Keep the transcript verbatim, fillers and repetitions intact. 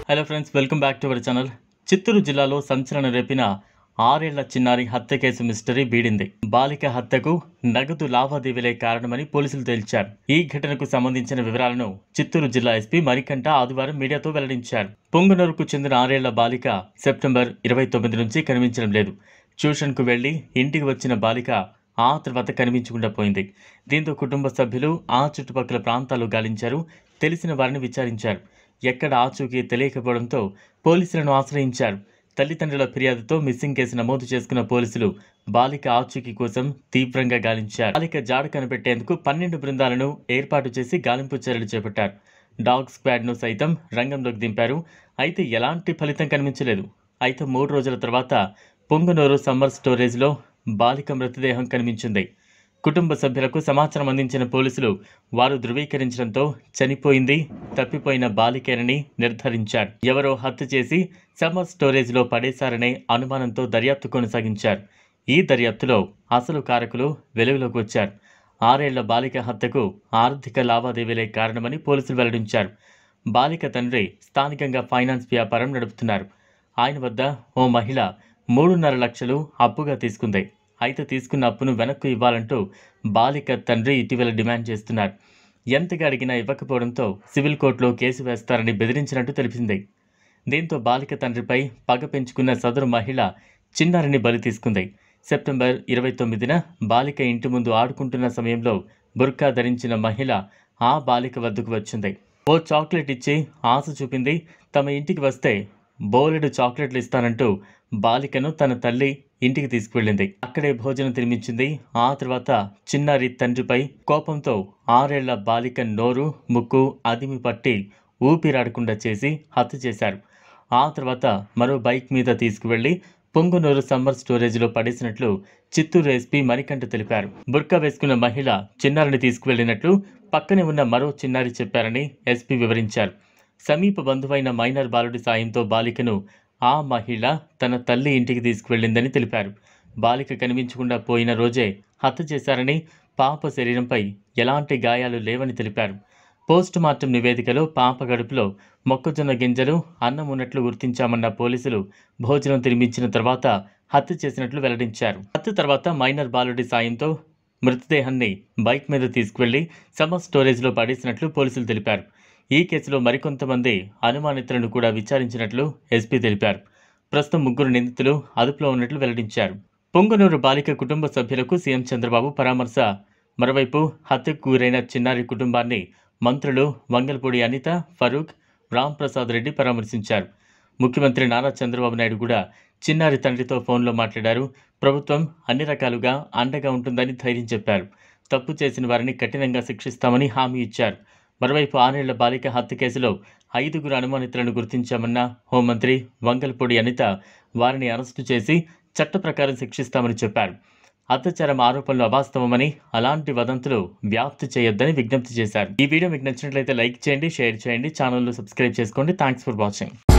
Hello friends, welcome back to our channel. Chittoor జిల్లాలో సంచలనం రేపిన ఆరేళ్ల చిన్నారి హత్య కేసు మిస్టరీ బీడింది. బాలిక హత్యకు నగదు లావాదేవీలే కారణమని పోలీసులు తేల్చారు. ఈ ఘటనకు సంబంధించిన వివరాలను చిత్తూరు జిల్లా ఎస్పీ మరికంట ఆదివారం మీడియాతో వెల్లడించారు. పొంగనూరుకు చెందిన ఆరేళ్ల బాలిక సెప్టెంబర్ ఇరవై తొమ్మిది నుంచి కనిపించడం లేదు. ట్యూషన్కు వెళ్లి ఇంటికి వచ్చిన బాలిక ఆ తర్వాత కనిపించకుండా పోయింది. దీంతో కుటుంబ సభ్యులు ఆ చుట్టుపక్కల ప్రాంతాలు గాలించారు. తెలిసిన వారిని విచారించారు. ఎక్కడ ఆచూకీ తెలియకపోవడంతో పోలీసులను ఆశ్రయించారు. తల్లిదండ్రుల ఫిర్యాదుతో మిస్సింగ్ కేసు నమోదు చేసుకున్న పోలీసులు బాలిక ఆచూకీ కోసం తీవ్రంగా గాలించారు. బాలిక జాడ కనిపెట్టేందుకు పన్నెండు బృందాలను ఏర్పాటు చేసి గాలింపు చర్యలు చేపట్టారు. డాగ్ స్క్వాడ్ను సైతం రంగంలోకి దింపారు. అయితే ఎలాంటి ఫలితం కనిపించలేదు. అయితే మూడు రోజుల తర్వాత పొంగనూరు సమ్మర్ స్టోరేజ్లో బాలిక మృతదేహం కనిపించింది. కుటుంబ సభ్యులకు సమాచారం అందించిన పోలీసులు వారు ధృవీకరించడంతో చనిపోయింది తప్పిపోయిన బాలికేనని నిర్ధారించారు. ఎవరో హత్య చేసి సమ్మర్ స్టోరేజ్లో పడేశారనే అనుమానంతో దర్యాప్తు కొనసాగించారు. ఈ దర్యాప్తులో అసలు కారకులు వెలుగులోకి వచ్చారు. ఆరేళ్ల బాలిక హత్యకు ఆర్థిక లావాదేవీలే కారణమని పోలీసులు వెల్లడించారు. బాలిక తండ్రి స్థానికంగా ఫైనాన్స్ వ్యాపారం నడుపుతున్నారు. ఆయన వద్ద ఓ మహిళ మూడున్నర లక్షలు అప్పుగా తీసుకుంది. అయితే తీసుకున్న అప్పును వెనక్కు ఇవ్వాలంటూ బాలిక తండ్రి ఇటీవల డిమాండ్ చేస్తున్నారు. ఎంతగా అడిగినా ఇవ్వకపోవడంతో సివిల్ కోర్టులో కేసు వేస్తారని బెదిరించినట్టు తెలిసింది. దీంతో బాలిక తండ్రిపై పగ పెంచుకున్న సదరు మహిళ చిన్నారిని బలి తీసుకుంది. సెప్టెంబర్ ఇరవై తొమ్మిదిన బాలిక ఇంటి ముందు ఆడుకుంటున్న సమయంలో బుర్కా ధరించిన మహిళ ఆ బాలిక వద్దకు వచ్చింది. ఓ చాక్లెట్ ఇచ్చి ఆశ చూపింది. తమ ఇంటికి వస్తే బోలెడు చాక్లెట్లు ఇస్తానంటూ బాలికను తన తల్లి ఇంటికి తీసుకువెళ్ళింది. అక్కడే భోజనం తినిపించింది. ఆ తర్వాత చిన్నారి తండ్రిపై కోపంతో ఆరేళ్ల బాలిక నోరు ముక్కు అదిమి పట్టి ఊపిరాడకుండా చేసి హత్య చేశారు. ఆ తర్వాత మరో బైక్ మీద తీసుకువెళ్లి పొంగనూరు సమ్మర్ స్టోరేజ్లో పడేసినట్లు చిత్తూరు ఎస్పీ మరికంట తెలిపారు. బుర్కా వేసుకున్న మహిళ చిన్నారిని తీసుకువెళ్లినట్లు పక్కనే ఉన్న మరో చిన్నారి చెప్పారని ఎస్పీ వివరించారు. సమీప బంధువైన మైనర్ బాలుడి సాయంతో బాలికను ఆ మహిళ తన తల్లి ఇంటికి తీసుకువెళ్లిందని తెలిపారు. బాలిక కనిపించకుండా పోయిన రోజే హత్య చేశారని, పాప శరీరంపై ఎలాంటి గాయాలు లేవని తెలిపారు. పోస్ట్ మార్టం నివేదికలో పాప గడుపులో మొక్కజొన్న గింజలు అన్నం ఉన్నట్లు గుర్తించామన్న పోలీసులు భోజనం తినిపించిన తర్వాత హత్య చేసినట్లు వెల్లడించారు. హత్య తర్వాత మైనర్ బాలుడి సాయంతో మృతదేహాన్ని బైక్ మీద తీసుకువెళ్లి సమ్మర్ స్టోరేజ్లో పడేసినట్లు పోలీసులు తెలిపారు. ఈ కేసులో మరికొంతమంది అనుమానితులను కూడా విచారించినట్లు ఎస్పీ తెలిపారు. ప్రస్తుతం ముగ్గురు నిందితులు అదుపులో ఉన్నట్లు వెల్లడించారు. పొంగనూరు బాలిక కుటుంబ సభ్యులకు సీఎం చంద్రబాబు పరామర్శ. మరోవైపు హత్యకు గురైన చిన్నారి కుటుంబాన్ని మంత్రులు వంగల్పూడి అనిత, ఫరూక్, రాంప్రసాద్ రెడ్డి పరామర్శించారు. ముఖ్యమంత్రి నారా చంద్రబాబు నాయుడు కూడా చిన్నారి తండ్రితో ఫోన్లో మాట్లాడారు. ప్రభుత్వం అన్ని రకాలుగా అండగా ఉంటుందని ధైర్యం చెప్పారు. తప్పు చేసిన వారిని కఠినంగా శిక్షిస్తామని హామీ ఇచ్చారు. మరోవైపు ఆరేళ్ల బాలిక హత్య కేసులో ఐదుగురు అనుమానితులను గుర్తించామన్న హోంమంత్రి వంగల్పూడి అనిత వారిని అరెస్టు చేసి చట్ట ప్రకారం శిక్షిస్తామని చెప్పారు. అత్యాచారం ఆరోపణలు అవాస్తవమని, అలాంటి వదంతులు వ్యాప్తి చేయొద్దని విజ్ఞప్తి చేశారు. ఈ వీడియో మీకు నచ్చినట్లయితే లైక్ చేయండి, షేర్ చేయండి, ఛానల్ను సబ్స్క్రైబ్ చేసుకోండి. Thanks for watching.